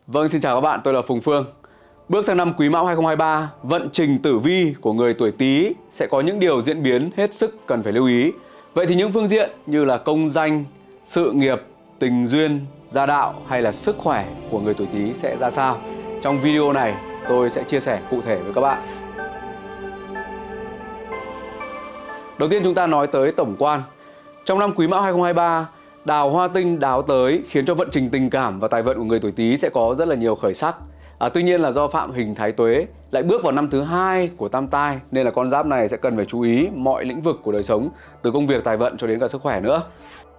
Vâng, xin chào các bạn, tôi là Phùng Phương. Bước sang năm Quý Mão 2023, vận trình tử vi của người tuổi Tý sẽ có những điều diễn biến hết sức cần phải lưu ý. Vậy thì những phương diện như là công danh, sự nghiệp, tình duyên, gia đạo hay là sức khỏe của người tuổi Tý sẽ ra sao? Trong video này, tôi sẽ chia sẻ cụ thể với các bạn. Đầu tiên chúng ta nói tới tổng quan. Trong năm Quý Mão 2023, đào hoa tinh đáo tới khiến cho vận trình tình cảm và tài vận của người tuổi Tý sẽ có rất là nhiều khởi sắc. Tuy nhiên là do phạm hình thái tuế lại bước vào năm thứ 2 của tam tai, nên là con giáp này sẽ cần phải chú ý mọi lĩnh vực của đời sống, từ công việc, tài vận cho đến cả sức khỏe nữa.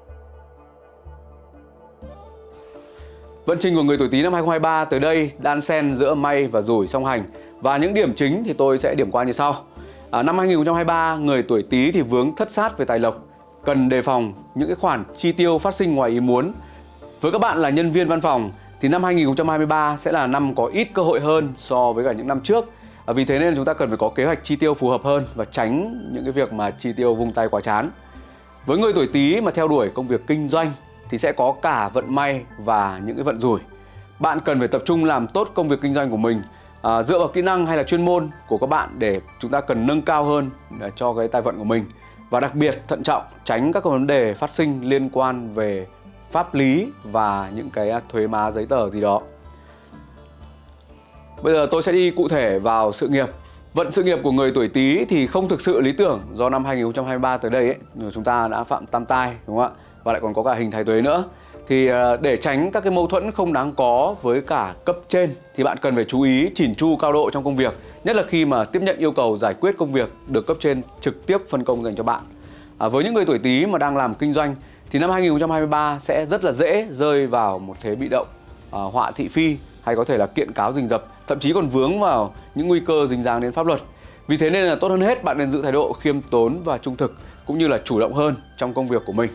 Vận trình của người tuổi Tý năm 2023 tới đây đan xen giữa may và rủi song hành, và những điểm chính thì tôi sẽ điểm qua như sau. Năm 2023, người tuổi Tý thì vướng thất sát về tài lộc, cần đề phòng những cái khoản chi tiêu phát sinh ngoài ý muốn. Với các bạn là nhân viên văn phòng thì năm 2023 sẽ là năm có ít cơ hội hơn so với cả những năm trước. Vì thế nên chúng ta cần phải có kế hoạch chi tiêu phù hợp hơn và tránh những cái việc mà chi tiêu vung tay quá chán. Với người tuổi Tý mà theo đuổi công việc kinh doanh thì sẽ có cả vận may và những cái vận rủi. Bạn cần phải tập trung làm tốt công việc kinh doanh của mình, dựa vào kỹ năng hay là chuyên môn của các bạn để chúng ta cần nâng cao hơn cho cái tài vận của mình. Và đặc biệt thận trọng, tránh các vấn đề phát sinh liên quan về pháp lý và những cái thuế má giấy tờ gì đó. Bây giờ tôi sẽ đi cụ thể vào sự nghiệp. Vận sự nghiệp của người tuổi Tý thì không thực sự lý tưởng, do năm 2023 tới đây chúng ta đã phạm tam tai, đúng không ạ? Và lại còn có cả hình thái tuế nữa. Thì để tránh các cái mâu thuẫn không đáng có với cả cấp trên thì bạn cần phải chú ý chỉn chu cao độ trong công việc, nhất là khi mà tiếp nhận yêu cầu giải quyết công việc được cấp trên trực tiếp phân công dành cho bạn. Với những người tuổi Tý mà đang làm kinh doanh thì năm 2023 sẽ rất là dễ rơi vào một thế bị động, họa thị phi, hay có thể là kiện cáo rình rập, thậm chí còn vướng vào những nguy cơ dính dáng đến pháp luật. Vì thế nên là tốt hơn hết bạn nên giữ thái độ khiêm tốn và trung thực, cũng như là chủ động hơn trong công việc của mình.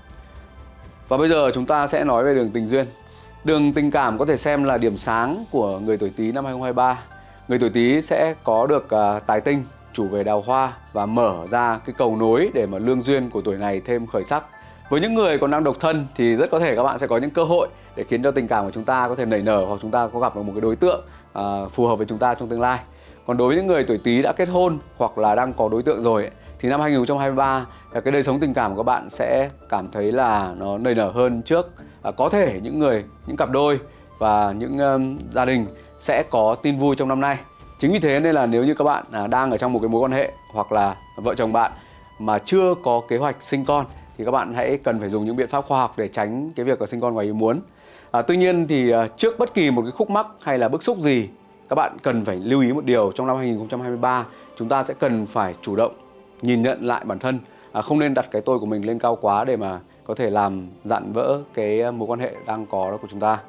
Và bây giờ chúng ta sẽ nói về đường tình duyên. Đường tình cảm có thể xem là điểm sáng của người tuổi Tý năm 2023. Người tuổi Tý sẽ có được tài tinh chủ về đào hoa và mở ra cái cầu nối để mà lương duyên của tuổi này thêm khởi sắc. Với những người còn đang độc thân thì rất có thể các bạn sẽ có những cơ hội để khiến cho tình cảm của chúng ta có thể nảy nở, hoặc chúng ta có gặp được một cái đối tượng phù hợp với chúng ta trong tương lai. Còn đối với những người tuổi Tý đã kết hôn hoặc là đang có đối tượng rồi thì năm 2023 cái đời sống tình cảm của các bạn sẽ cảm thấy là nó nảy nở hơn trước. Có thể những cặp đôi và những gia đình sẽ có tin vui trong năm nay. Chính vì thế nên là nếu như các bạn đang ở trong một cái mối quan hệ hoặc là vợ chồng bạn mà chưa có kế hoạch sinh con thì các bạn hãy cần phải dùng những biện pháp khoa học để tránh cái việc sinh con ngoài ý muốn. Tuy nhiên thì trước bất kỳ một cái khúc mắc hay là bức xúc gì, các bạn cần phải lưu ý một điều: trong năm 2023 chúng ta sẽ cần phải chủ động nhìn nhận lại bản thân, không nên đặt cái tôi của mình lên cao quá để mà có thể làm dạn vỡ cái mối quan hệ đang có đó của chúng ta.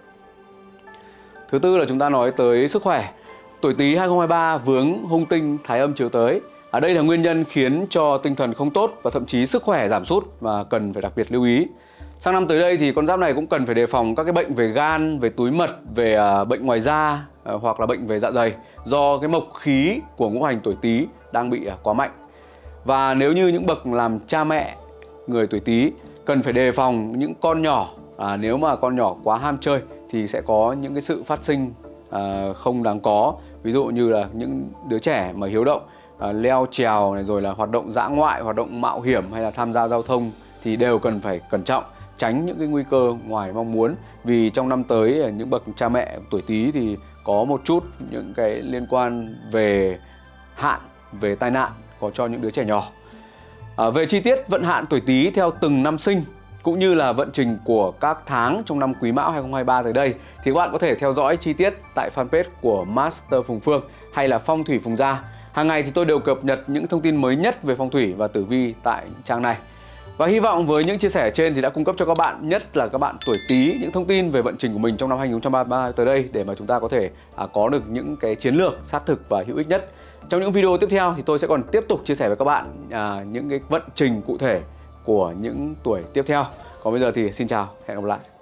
Thứ tư là chúng ta nói tới sức khỏe. Tuổi Tý 2023 vướng hung tinh thái âm chiếu tới. Đây là nguyên nhân khiến cho tinh thần không tốt và thậm chí sức khỏe giảm sút và cần phải đặc biệt lưu ý. Sang năm tới đây thì con giáp này cũng cần phải đề phòng các cái bệnh về gan, về túi mật, về bệnh ngoài da hoặc là bệnh về dạ dày, do cái mộc khí của ngũ hành tuổi Tý đang bị quá mạnh. Và nếu như những bậc làm cha mẹ người tuổi Tý cần phải đề phòng những con nhỏ, nếu mà con nhỏ quá ham chơi thì sẽ có những cái sự phát sinh không đáng có. Ví dụ như là những đứa trẻ mà hiếu động, leo trèo này, rồi là hoạt động dã ngoại, hoạt động mạo hiểm hay là tham gia giao thông thì đều cần phải cẩn trọng, tránh những cái nguy cơ ngoài mong muốn. Vì trong năm tới những bậc cha mẹ tuổi Tý thì có một chút những cái liên quan về hạn, về tai nạn có cho những đứa trẻ nhỏ. Về chi tiết vận hạn tuổi Tý theo từng năm sinh cũng như là vận trình của các tháng trong năm Quý Mão 2023 tới đây thì các bạn có thể theo dõi chi tiết tại fanpage của Master Phùng Phương hay là Phong Thủy Phùng Gia. Hàng ngày thì tôi đều cập nhật những thông tin mới nhất về phong thủy và tử vi tại trang này. Và hy vọng với những chia sẻ trên thì đã cung cấp cho các bạn, nhất là các bạn tuổi Tý, những thông tin về vận trình của mình trong năm 2023 tới đây để mà chúng ta có thể có được những cái chiến lược sát thực và hữu ích nhất. Trong những video tiếp theo thì tôi sẽ còn tiếp tục chia sẻ với các bạn những cái vận trình cụ thể của những tuổi tiếp theo. Còn bây giờ thì xin chào, hẹn gặp lại.